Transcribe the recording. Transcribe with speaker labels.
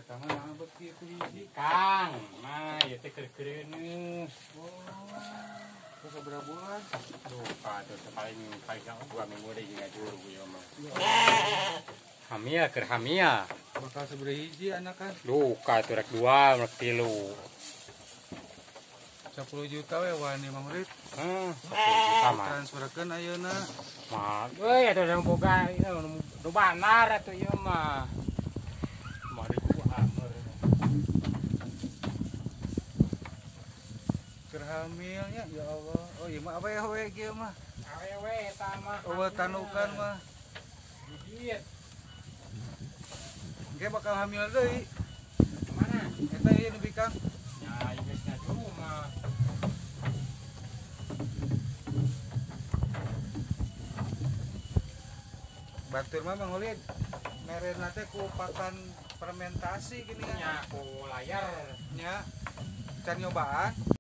Speaker 1: tangan abet kieu hiji.
Speaker 2: Kang, nah ieu teh keur-keureun.
Speaker 1: Terus sabaraha bulan?
Speaker 2: Duh, paling paling 2 minggu deui ngajur ieu mah. Hamil keur hamil.
Speaker 1: Bakal sabaraha hiji anakan?
Speaker 2: Duh, ka teu rek 2, rek 3.
Speaker 1: 10 juta we wani Mang Murid.
Speaker 2: 10 juta mah.
Speaker 1: Transferkeun ayeuna.
Speaker 2: Mah, euy atuh yang boga nu banar atuh ieu mah. Mari ku amer.
Speaker 1: Keur hamilnya ya Allah. Oh iya mah awewe kieu mah.
Speaker 2: Awewe eta mah.
Speaker 1: Eueuh tanukan mah.
Speaker 2: Bibit.
Speaker 1: Engke bakal hamil deui.
Speaker 2: Mana?
Speaker 1: Eta ieu nu bikang.
Speaker 2: Ya, ieu geus ngajur mah.
Speaker 1: Batur mah Mang Ulid. Merena teh ku pakan fermentasi gini
Speaker 2: Nya ku layar.
Speaker 1: nya. Can nyobaan.